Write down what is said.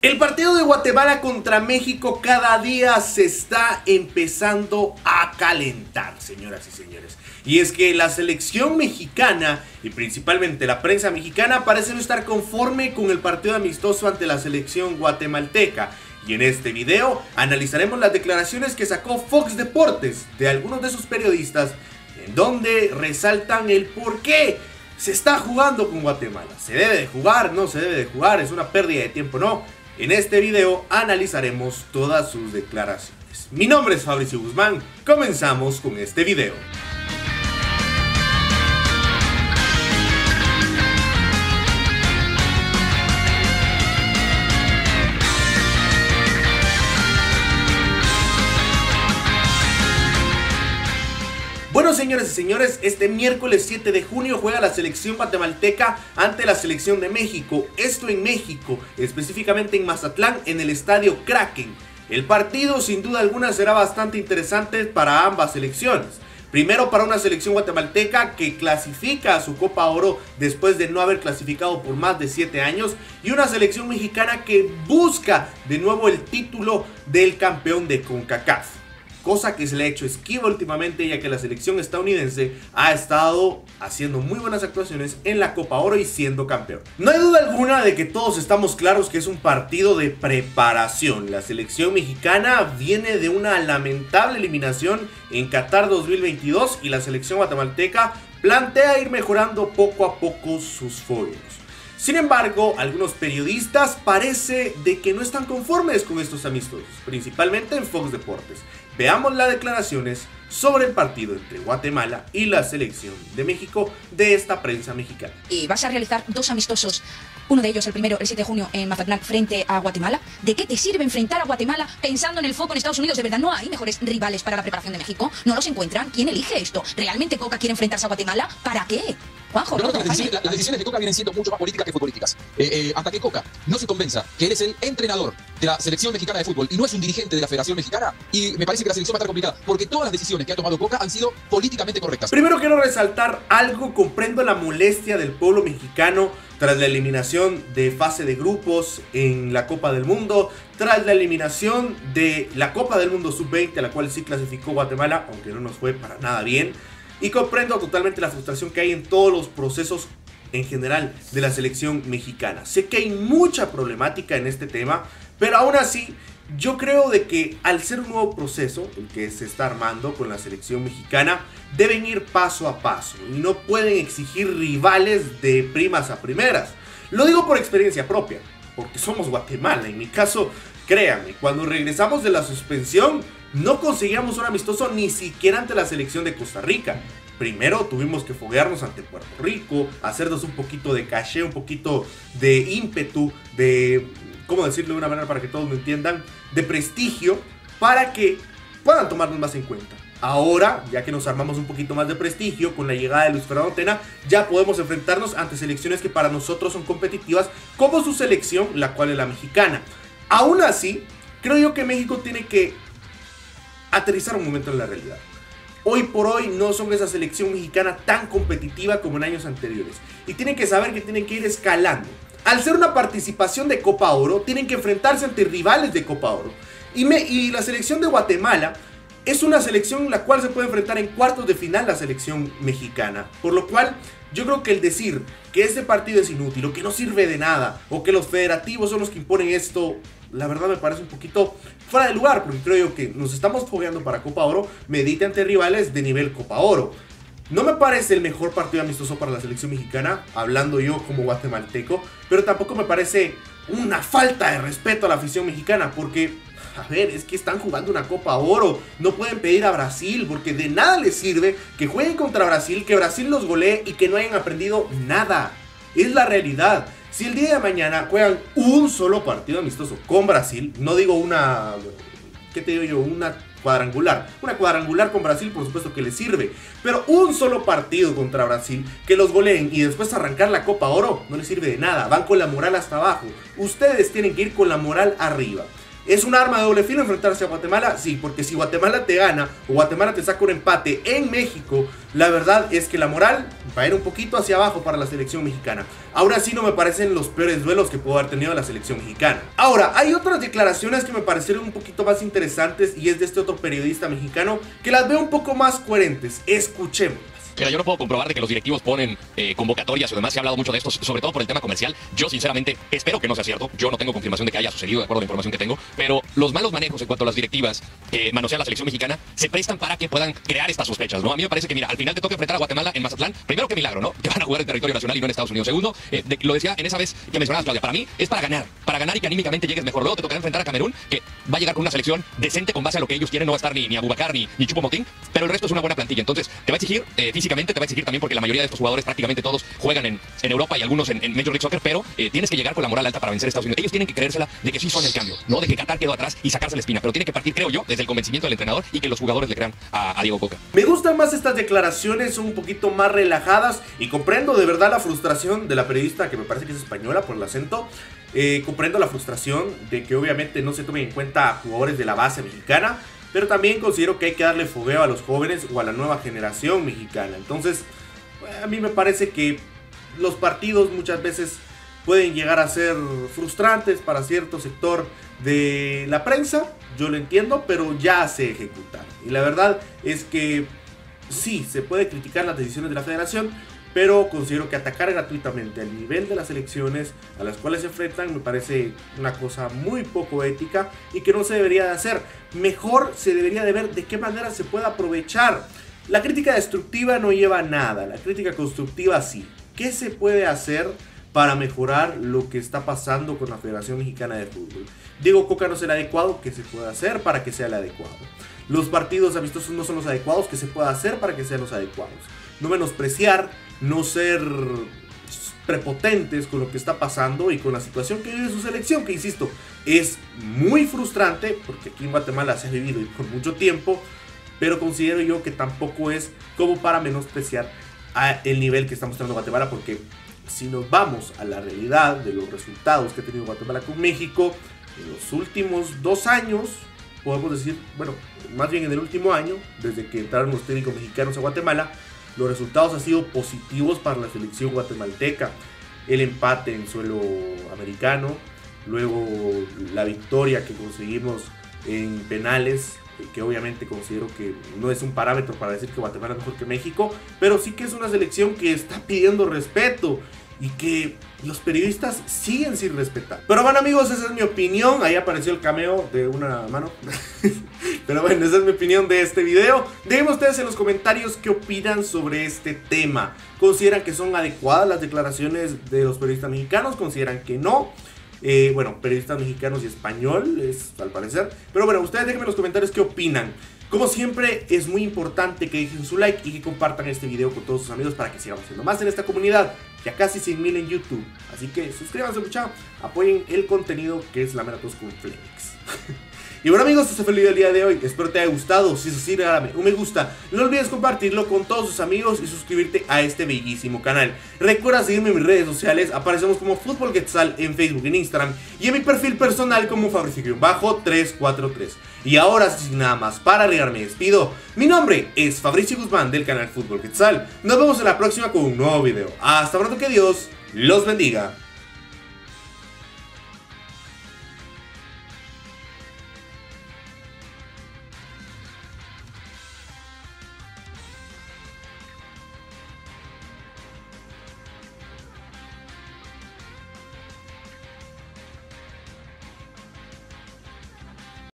El partido de Guatemala contra México cada día se está empezando a calentar, señoras y señores. Y es que la selección mexicana y principalmente la prensa mexicana parece no estar conforme con el partido amistoso ante la selección guatemalteca. Y en este video analizaremos las declaraciones que sacó Fox Deportes de algunos de sus periodistas, en donde resaltan el por qué se está jugando con Guatemala. ¿Se debe de jugar? ¿No se debe de jugar? ¿Es una pérdida de tiempo? No. En este video analizaremos todas sus declaraciones. Mi nombre es Fabricio Guzmán, comenzamos con este video. Bueno, señores y señores, este miércoles 7 de junio juega la selección guatemalteca ante la selección de México. Esto en México, específicamente en Mazatlán, en el estadio Kraken. El partido sin duda alguna será bastante interesante para ambas selecciones. Primero para una selección guatemalteca que clasifica a su Copa Oro después de no haber clasificado por más de 7 años. Y una selección mexicana que busca de nuevo el título del campeón de CONCACAF. Cosa que se le ha hecho esquiva últimamente, ya que la selección estadounidense ha estado haciendo muy buenas actuaciones en la Copa Oro y siendo campeón. No hay duda alguna de que todos estamos claros que es un partido de preparación. La selección mexicana viene de una lamentable eliminación en Qatar 2022 y la selección guatemalteca plantea ir mejorando poco a poco sus folios. Sin embargo, algunos periodistas parece de que no están conformes con estos amistosos, principalmente en Fox Deportes. Veamos las declaraciones sobre el partido entre Guatemala y la selección de México de esta prensa mexicana. Y vas a realizar 2 amistosos, uno de ellos, el primero, el 7 de junio en Mazatlán frente a Guatemala. ¿De qué te sirve enfrentar a Guatemala pensando en el foco en Estados Unidos? ¿De verdad no hay mejores rivales para la preparación de México? ¿No los encuentran? ¿Quién elige esto? ¿Realmente Coca quiere enfrentarse a Guatemala? ¿Para qué? Juanjo, Yo creo que las decisiones de Coca vienen siendo mucho más políticas que futbolísticas. Hasta que Coca no se convenza que él es el entrenador de la selección mexicana de fútbol y no es un dirigente de la Federación Mexicana, y me parece que la selección va a estar complicada, porque todas las decisiones que ha tomado Coca han sido políticamente correctas. Primero quiero resaltar algo. Comprendo la molestia del pueblo mexicano tras la eliminación de fase de grupos en la Copa del Mundo, tras la eliminación de la Copa del Mundo Sub-20, a la cual sí clasificó Guatemala, aunque no nos fue para nada bien. Y comprendo totalmente la frustración que hay en todos los procesos en general de la selección mexicana. Sé que hay mucha problemática en este tema, pero aún así yo creo de que al ser un nuevo proceso el que se está armando con la selección mexicana, deben ir paso a paso y no pueden exigir rivales de primas a primeras. Lo digo por experiencia propia, porque somos Guatemala. En mi caso, créanme, cuando regresamos de la suspensión no conseguíamos un amistoso ni siquiera ante la selección de Costa Rica. Primero tuvimos que foguearnos ante Puerto Rico, hacernos un poquito de caché, un poquito de ímpetu, de, ¿cómo decirlo de una manera para que todos me entiendan?, de prestigio, para que puedan tomarnos más en cuenta. Ahora, ya que nos armamos un poquito más de prestigio con la llegada de Luis Fernando Tena, ya podemos enfrentarnos ante selecciones que para nosotros son competitivas, como su selección, la cual es la mexicana. Aún así, creo yo que México tiene que aterrizar un momento en la realidad. Hoy por hoy no son esa selección mexicana tan competitiva como en años anteriores, y tienen que saber que tienen que ir escalando. Al ser una participación de Copa Oro, tienen que enfrentarse ante rivales de Copa Oro, y la selección de Guatemala es una selección en la cual se puede enfrentar en cuartos de final la selección mexicana, por lo cual yo creo que el decir que este partido es inútil o que no sirve de nada o que los federativos son los que imponen esto, la verdad me parece un poquito fuera de lugar, porque creo yo que nos estamos fogueando para Copa Oro, medite ante rivales de nivel Copa Oro. No me parece el mejor partido amistoso para la selección mexicana, hablando yo como guatemalteco, pero tampoco me parece una falta de respeto a la afición mexicana, porque, a ver, es que están jugando una Copa Oro, no pueden pedir a Brasil, porque de nada les sirve que jueguen contra Brasil, que Brasil los golee y que no hayan aprendido nada. Es la realidad. Si el día de mañana juegan un solo partido amistoso con Brasil, no digo una, ¿qué te digo yo? Una cuadrangular. Una cuadrangular con Brasil por supuesto que les sirve, pero un solo partido contra Brasil, que los goleen y después arrancar la Copa Oro, no les sirve de nada. Van con la moral hasta abajo. Ustedes tienen que ir con la moral arriba. ¿Es un arma de doble filo enfrentarse a Guatemala? Sí, porque si Guatemala te gana o Guatemala te saca un empate en México, la verdad es que la moral va a ir un poquito hacia abajo para la selección mexicana. Ahora sí no me parecen los peores duelos que pudo haber tenido la selección mexicana. Ahora, hay otras declaraciones que me parecieron un poquito más interesantes y es de este otro periodista mexicano que las veo un poco más coherentes. Escuchemos. Mira, yo no puedo comprobar de que los directivos ponen convocatorias y demás. Se ha hablado mucho de esto, sobre todo por el tema comercial. Yo, sinceramente, espero que no sea cierto. Yo no tengo confirmación de que haya sucedido, de acuerdo a la información que tengo. Pero los malos manejos en cuanto a las directivas que manosea la selección mexicana se prestan para que puedan crear estas sospechas, ¿no? A mí me parece que, mira, al final te toca enfrentar a Guatemala en Mazatlán. Primero, qué milagro, ¿no? Que van a jugar en territorio nacional y no en Estados Unidos. Segundo, lo decía en esa vez que mencionabas, Claudia, para mí es para ganar y que anímicamente llegues mejor. Luego te tocará enfrentar a Camerún, que va a llegar con una selección decente con base a lo que ellos quieren. No va a estar ni Abubakar ni Choupo-Moting, pero el resto es una buena plantilla. Entonces, te va a exigir físicamente, te va a exigir también porque la mayoría de estos jugadores, prácticamente todos, juegan en Europa y algunos en Major League Soccer, pero tienes que llegar con la moral alta para vencer a Estados Unidos. Ellos tienen que creérsela de que sí son el cambio, no de que Qatar quedó atrás y sacarse la espina, pero tiene que partir, creo yo, desde el convencimiento del entrenador y que los jugadores le crean a Diego Coca. Me gustan más estas declaraciones, son un poquito más relajadas y comprendo de verdad la frustración de la periodista, que me parece que es española por el acento. Comprendo la frustración de que obviamente no se tomen en cuenta a jugadores de la base mexicana, pero también considero que hay que darle fogueo a los jóvenes o a la nueva generación mexicana. Entonces, a mí me parece que los partidos muchas veces pueden llegar a ser frustrantes para cierto sector de la prensa, yo lo entiendo, pero ya se ejecutan. Y la verdad es que sí, se puede criticar las decisiones de la federación, pero considero que atacar gratuitamente al nivel de las selecciones a las cuales se enfrentan me parece una cosa muy poco ética y que no se debería de hacer. Mejor se debería de ver de qué manera se puede aprovechar. La crítica destructiva no lleva a nada, la crítica constructiva sí. ¿Qué se puede hacer para mejorar lo que está pasando con la Federación Mexicana de Fútbol? Diego Coca no es el adecuado, ¿qué se puede hacer para que sea el adecuado? Los partidos amistosos no son los adecuados, ¿qué se puede hacer para que sean los adecuados? No menospreciar, no ser prepotentes con lo que está pasando y con la situación que vive su selección, que insisto, es muy frustrante, porque aquí en Guatemala se ha vivido por mucho tiempo, pero considero yo que tampoco es como para menospreciar el nivel que está mostrando Guatemala, porque si nos vamos a la realidad de los resultados que ha tenido Guatemala con México, en los últimos 2 años, podemos decir, bueno, más bien en el último año, desde que entraron los técnicos mexicanos a Guatemala, los resultados han sido positivos para la selección guatemalteca. El empate en suelo americano, luego la victoria que conseguimos en penales, que obviamente considero que no es un parámetro para decir que Guatemala es mejor que México, pero sí que es una selección que está pidiendo respeto y que los periodistas siguen sin respetar. Pero bueno, amigos, esa es mi opinión. Ahí apareció el cameo de una mano. Pero bueno, esa es mi opinión de este video. Déjenme ustedes en los comentarios qué opinan sobre este tema. ¿Consideran que son adecuadas las declaraciones de los periodistas mexicanos? ¿Consideran que no? Bueno, periodistas mexicanos y españoles, al parecer. Pero bueno, ustedes déjenme en los comentarios qué opinan. Como siempre, es muy importante que dejen su like y que compartan este video con todos sus amigos para que sigamos siendo más en esta comunidad, ya casi 100,000 en YouTube. Así que suscríbanse mucho, apoyen el contenido que es la Mera Tos con Flex. Y bueno, amigos, este fue el video del día de hoy. Espero te haya gustado. Si es así, regálame un me gusta. No olvides compartirlo con todos tus amigos y suscribirte a este bellísimo canal. Recuerda seguirme en mis redes sociales. Aparecemos como Fútbol Quetzal en Facebook y en Instagram. Y en mi perfil personal como Fabricio-343. Y ahora, sin nada más para regar, me despido. Mi nombre es Fabricio Guzmán del canal Fútbol Quetzal. Nos vemos en la próxima con un nuevo video. Hasta pronto, que Dios los bendiga.